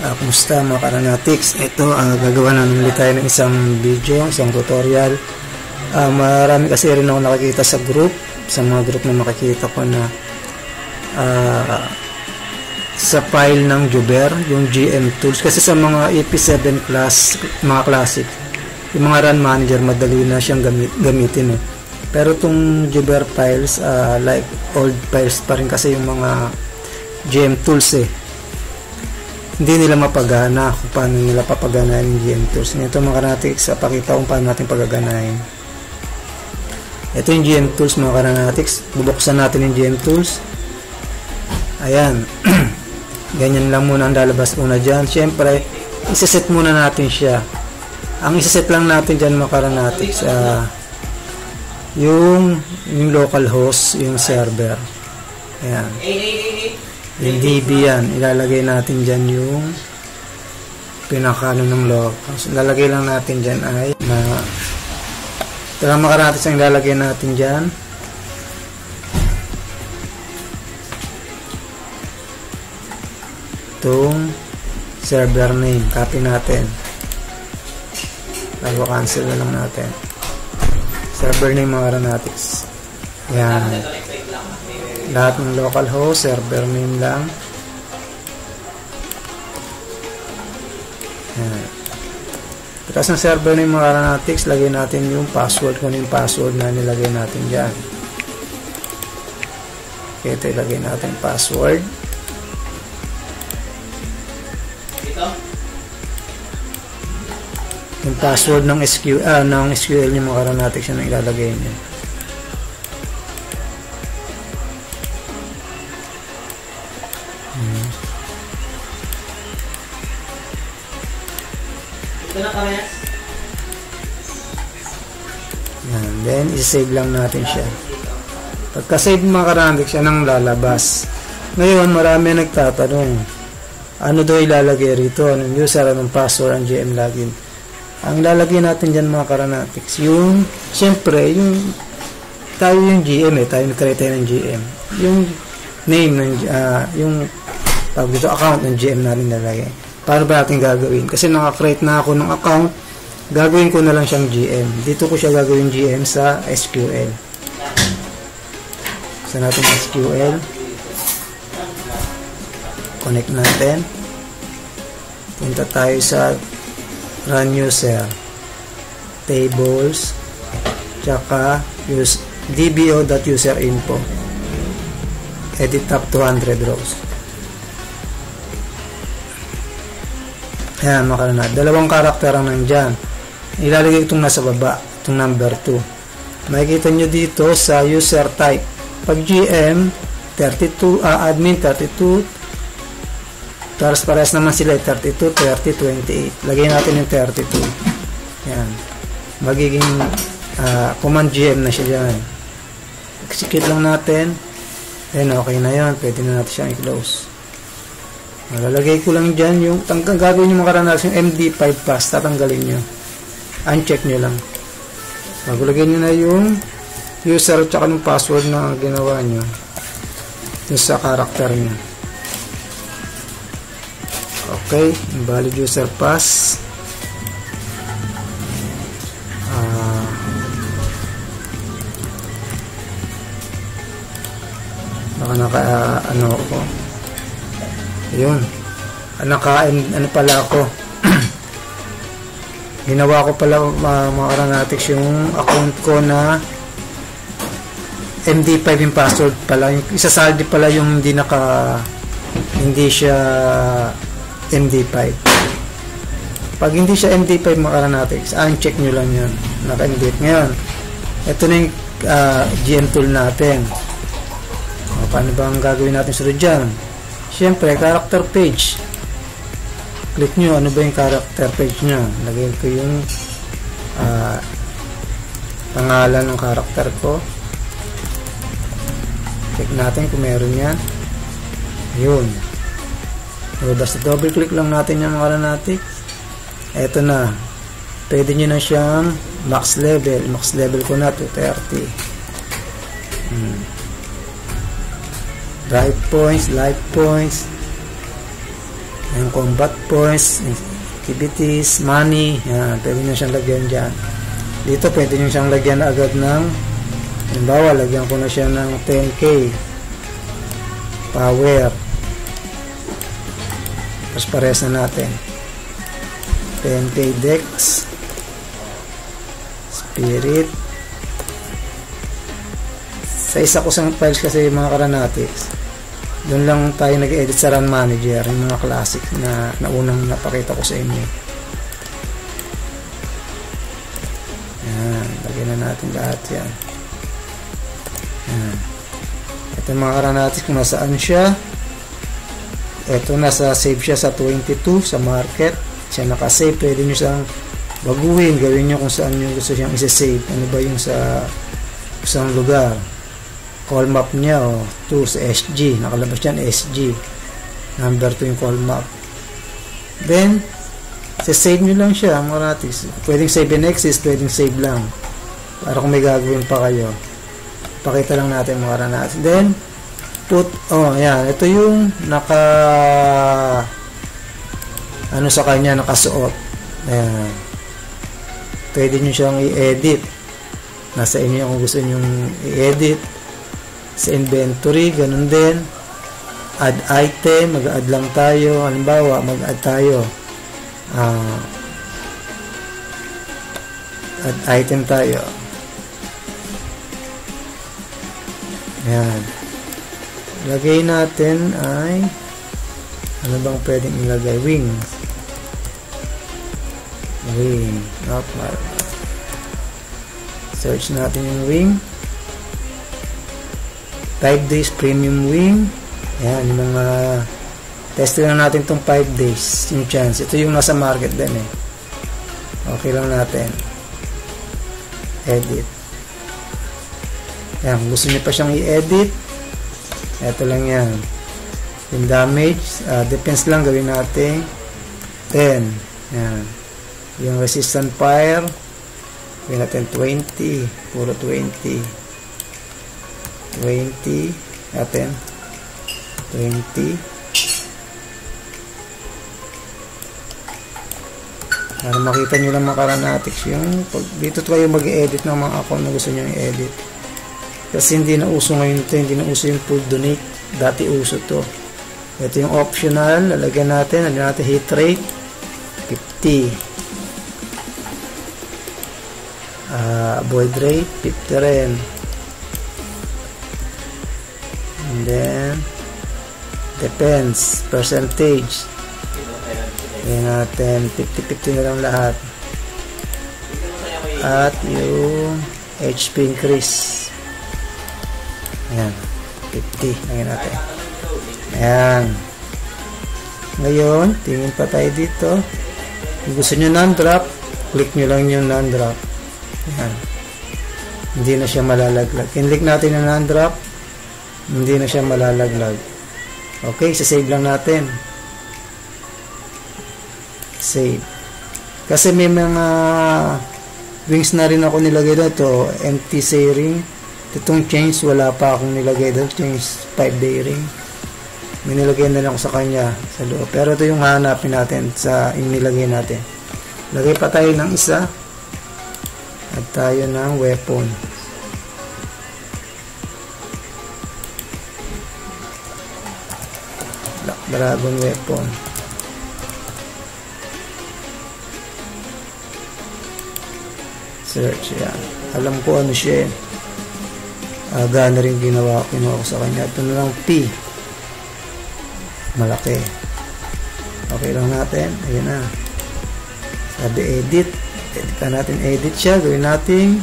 Kumusta mga karanatics? Ito, gagawa na ulit tayo ng isang video, isang tutorial. Marami kasi rin ako nakikita sa group, sa mga group na makikita ko na sa file ng Jobber, yung GM tools. Kasi sa mga EP7 class, mga classic, yung mga run manager, madali na siyang gamitin. Pero itong Jobber files, like old files pa rin kasi yung mga GM tools hindi nila mapagana kung paano nila papaganahin yung GM tools. Ito mga karanatics, pakita kung paano natin pagaganahin. Ito yung GM tools mga karanatics. Bubuksan natin yung GM tools. Ayan. Ganyan lang muna ang lalabas muna dyan. Siyempre, isaset muna natin siya. Ang isaset lang natin dyan mga karanatics, yung local host, yung server. Ayan. Yung DB yan, ilalagay natin dyan yung pinakano ng local. Ilalagay lang natin dyan ay talagang makaratis ang ilalagay natin dyan. Itong server name, copy natin. Bago cancel na lang natin. Server name mga karanatics. Yan. Lahat ng local host, server name lang. Yan. Tapos ng server name mga karanatics, lagay natin yung password, kung yung password na nilagay natin dyan. Okay, ito ilagay natin password. Yung password ng SQL yung mga karanatics yan ang ilalagay niya. Yan, then i-save lang natin siya. Pagka-save mga karanatics, siya nang lalabas. Ngayon marami nagtatanong, ano daw ilalagay rito, anong user, anong password, ang GM login. Ang ilalagay natin dyan mga karanatics, yung siyempre yung tayo yung GM tayo nag-create tayo ng GM, yung name ng yung dito account ng GM natin nalagay. Paano ba natin gagawin? Kasi naka-create na ako ng account, gagawin ko na lang siyang GM. Dito ko siya gagawin GM sa SQL. Sa natin SQL. Connect natin. Punta tayo sa run user. Tables. Tsaka dbo.userinfo. Edit top 200 rows. Ayan mga karanatics. Dalawang karakter ang nandyan. Ilalagay itong nasa baba. Itong number 2. Makikita nyo dito sa user type. Pag GM, 32, admin 32. Tapos parehas naman sila 32, 30, 28. Lagay natin yung 32. Ayan. Magiging command GM na siya dyan. Execute lang natin. Ayan, okay na yan. Pwede na natin siyang i-close. Lalagay ko lang dyan yung gagawin nyo mga karanatics, yung MD5 pass, tatanggalin nyo, uncheck nyo lang. Magulagay nyo na yung user at saka yung password na ginawa nyo yung sa character nyo. Okay, valid user pass. Baka ano ako yun, ano pala ako ginawa ko pala mga karanatics yung account ko na MD5 yung password pala, yung isasaldi pala yung hindi siya MD5. Pag hindi siya MD5 mga karanatics, uncheck nyo lang yun, naka-MD5. Ngayon ito na yung GM tool natin. Paano ba ang gagawin natin sunod dyan? Siyempre, character page. Click nyo, ano ba yung character page nyo? Lagay ko yung pangalan ng character ko. Click natin kung meron yan. Yun. So, basta double click lang natin yung mga karanatics. Eto na. Pwede nyo na siyang max level. Max level ko na 230. Drive points, life points. Ayan, combat points, activities, money, yan, pwede nyo siyang lagyan dyan. Dito pwede nyo siyang lagyan agad ng, halimbawa, lagyan ko na siya ng 10k power. Tapos pares na natin 10k dex, spirit. Sa isa ko sang files kasi mga karanatics, doon lang tayo nag-edit sa run manager, yung mga classic na naunang napakita ko sa inyo. Yan, lagyan na natin lahat yan. Yan. Ito mga karanatics kung nasaan siya. Ito nasa save siya sa 22 sa market. Siya nakasave, pwede nyo siyang baguhin, gawin nyo kung saan nyo gusto siyang isa-save. Ano ba yung sa isang lugar. Call map niya, 2 sa SG, nakalabas yan SG, number 2 yung call map. Then save nyo lang siya mga karanatics. Pwedeng save in exist, pwedeng save lang para kung may gagawin pa kayo, pakita lang natin mga karanatics. Then put, yan, ito yung ano sa kanya, nakasuot. Ayan, pwede nyo siyang i-edit, nasa inyo kung gusto nyo i-edit. Sa inventory, ganun din. Add item, mag-add lang tayo. Halimbawa, mag-add tayo. Add item tayo. Ayan. Lagay natin ay, ano bang pwedeng ilagay? Wings. Wing. Not mark. Search natin yung wing. 5 days premium wing. Ayan, yung mga test lang natin itong 5 days yung chance. Ito yung nasa market din eh. Okay lang natin. Edit. Ayan, kung gusto nyo pa siyang i-edit, ito lang yan. Yung damage, defense lang gawin natin 10. Ayan. Yung resistant fire, gawin natin 20. Puro 20 natin 20 para makita nyo lang mga karanatics yung dito kayo mag-edit ng mga account na gusto nyo i-edit, kasi hindi na uso ngayon ito, hindi na uso yung full donate, dati uso to. Ito yung optional, lalagyan natin hit rate 50, avoid rate 50 rin. And then depends percentage, yan natin 50-50 na lang lahat, at yung HP increase, ayan 50 lagyan natin. Ayan, ngayon tingin pa tayo dito. Kung gusto nyo non-drop, click nyo lang yung non-drop. Ayan, hindi na siya malalaglag. Click natin yung non-drop, hindi na siya malalaglag. Okay, save lang natin. Save. Kasi may mga wings na rin ako nilagay dito. Empty say ring. Itong change, wala pa akong nilagay dito. Change 5-day ring. May nilagay na lang ako sa kanya sa loob. Pero ito yung hanapin natin sa inilagay natin. Lagay pa tayo ng isa. At tayo ng weapon. Dragon weapon. Search yan. Alam ko ano siya. Aga na rin kinuha ko sa kanya. Ito na lang P. Malaki. Okay lang natin. Ayan na. Sabi edit. Edit ka natin. Edit siya. Gawin natin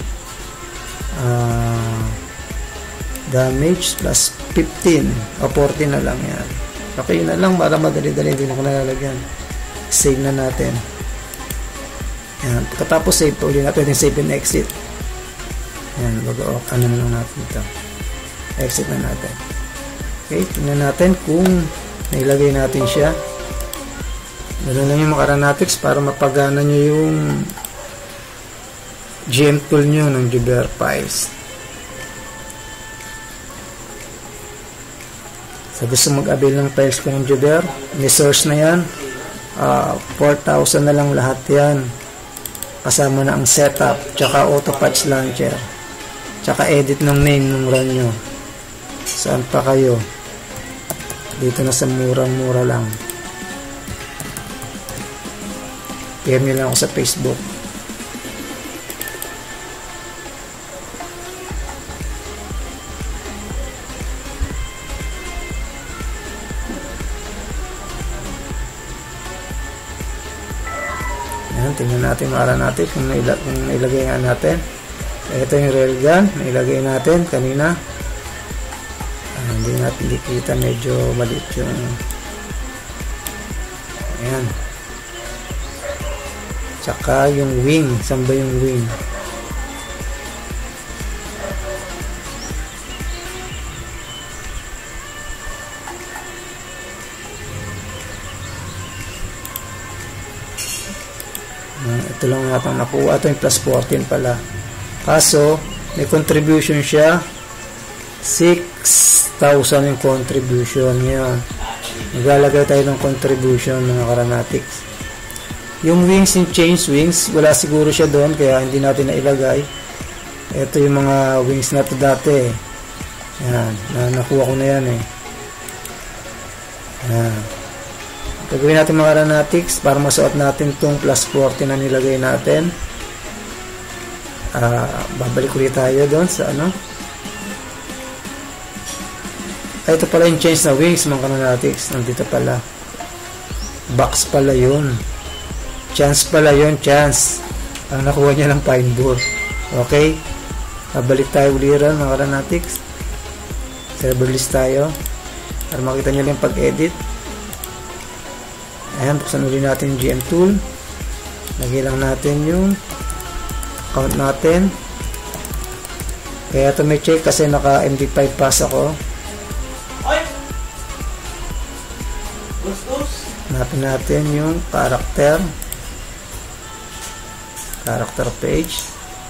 damage plus 15 o 14 na lang yan. Okay na lang para madali-dali, hindi na ko nalalagyan. Save na natin. Yan. Pagkatapos save pa ulit natin, save and exit. Yan, ano na lang natin ito. Exit na natin. Okay, tingnan natin kung nailagay natin siya. Ganoon lang yung mga karanatics para mapagana nyo yung GM tool nyo ng Jupyter Files. Sa gusto mag-avail ng files ko ng Jupyter, may source na yan. 4,000 na lang lahat yan. Kasama na ang setup, tsaka auto patch launcher, tsaka edit ng name ng run nyo. Saan pa kayo? Dito na sa murang-mura lang. PM nyo lang ako sa Facebook. Ayan, tingnan natin, mara natin kung nailagay nga natin. Ito yung railgun, nailagay natin kanina. Hindi natin dikita, medyo maliit yung ayan. Tsaka yung wing, saan ba yung wing? Ito lang natang nakuha. Ito yung plus 14 pala. Kaso, may contribution siya. 6,000 yung contribution. Ngayon, maglalagay tayo ng contribution mga Karanatics. Yung wings and chains wings, wala siguro siya doon, kaya hindi natin nailagay. Ito yung mga wings na to dati. Yan, nakuha ko na yan eh. Yan. Gagawin natin mga Karanatics para masuot natin tong plus 40 na nilagay natin. Babalik ulit tayo doon sa ano. Ito pala yung change na wings mga Karanatics. Nandito pala. Box pala yun. Chance pala yun. Chance. Ang nakuha niya ng pine board. Okay. Babalik tayo ulit rin mga Karanatics. Server list tayo. Para makita nyo lang yung pag-edit. Ayan, buksan ulit natin yung GM tool. Lagay lang natin yung account natin. Kaya ito may check kasi naka MD5 pass ako. Hanapin natin yung character page.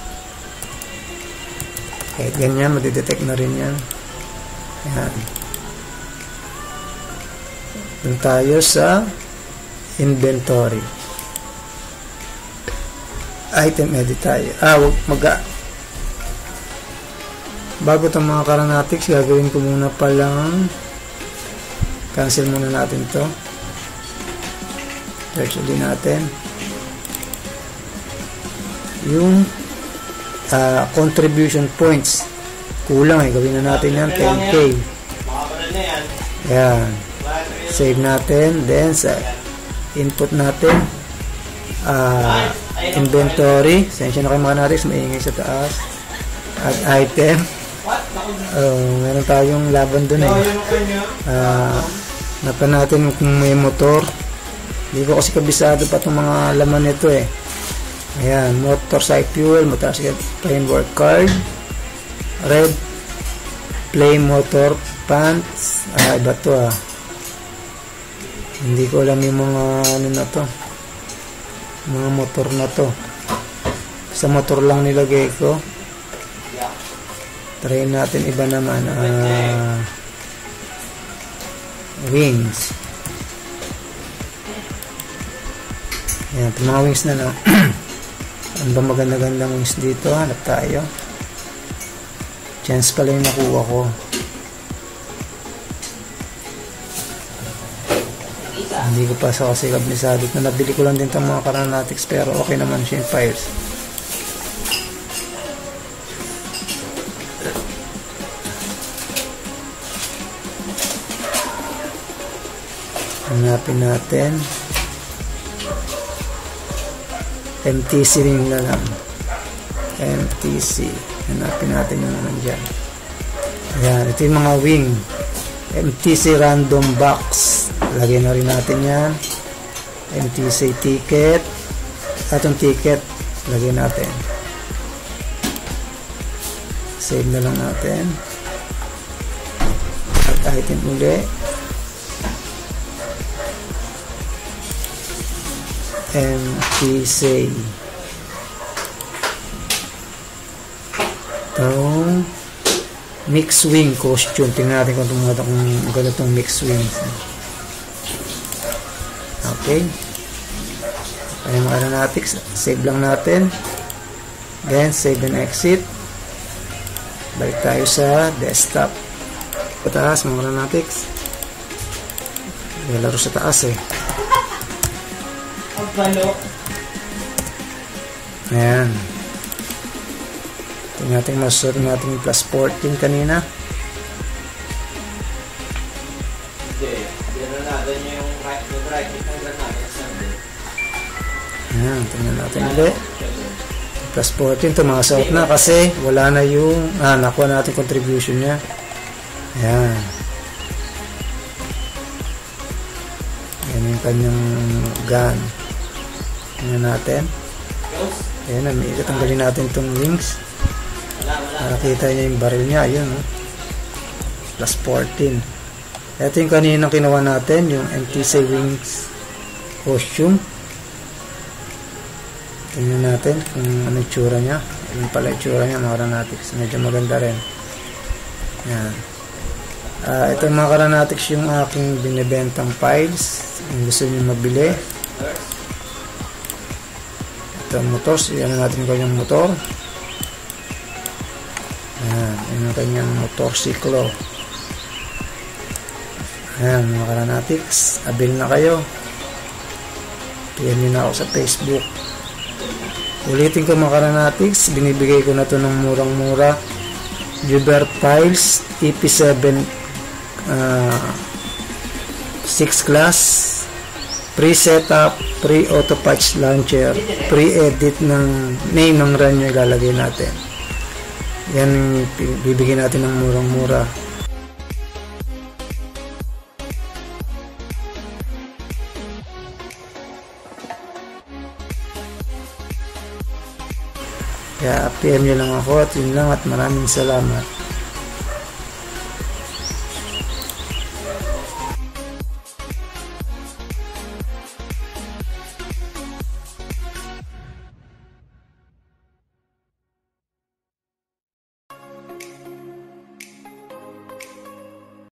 Kahit ganyan, madidetect na rin yan. Ayan. Doon tayo sa inventory. Item edit tayo. Bago itong mga Karanatics, gagawin ko muna palang cancel muna natin to. Search ulit natin yung contribution points. Kulang eh. Gawin na natin yan 10k. Ayan. Save natin. Then sa input natin inventory. Sensya na kayo mga Karanatics, maingay sa taas. Add item. Meron tayong laban dun eh. Napan natin kung may motor. Hindi ko kasi kabisado pa itong mga laman nito eh. Ayan, motorcycle fuel, motorcycle plain work card, red play motor pants. Iba to ah. Hindi ko alam yung mga ano na to, mga motor na to. Sa motor lang nilagay ko. Try natin iba naman. Wings. Ayan, mga wings na no. Ano ba maganda-gandang wings dito? Hanap tayo. Chance pala yung nakuha ko. Hindi ko pa sa kasi kabisado na nabili ko lang din itong mga Karanatics, pero okay naman siya yung files. Hanapin natin. MTC ring na lang. MTC. Hanapin natin yung naman dyan. Ayan. Ito yung mga wing. MTC random box. Lagyan na rin natin yan. MTC ticket. Atong ticket. Lagyan natin. Save na lang natin. At item uli. MTC. Itong mix wing costume. Tingnan natin kung ganda itong mix wing. Okay. Ayan mga Aeronautics, save lang natin. Again, save and exit. Balik tayo sa desktop. Pataas mga Aeronautics. May laro sa taas eh. Ayan. Tingnan natin masusot natin yung plus 14 kanina. Ayan, tingnan natin ulit. Plus 14, tumasok na kasi wala na yung nakuha natin contribution niya. Ayan. Ayan yung kanyang gun. Tingnan natin. Ayan, tanggalin natin itong wings. Para kita niya yung baril niya. Ayun, plus 14. Ito yung kaninang kinuha natin, yung MTC wings costume. Tingnan natin kung ano yung tsura niya. Ayun pala yung tsura niya, mga Aeronautics. Medyo maganda rin. Yan. Ito mga Aeronautics yung aking binibentang files. Kung gusto niyo mabili. Ito ang motor. Iyan natin kanyang motor. Yan. Yan ang kanyang motorsiklo. Yan mga Aeronautics. Abil na kayo. PM nyo na ako sa Facebook. Ulitin ko mga Aeronautics, binibigay ko na to ng murang-mura. Jubert Files EP7 6 class, pre-setup, pre-auto patch launcher, pre-edit ng name ng run nyo ilalagay natin. Yan bibigyan natin ng murang-mura. Kaya PM nyo lang ako at yun lang at maraming salamat.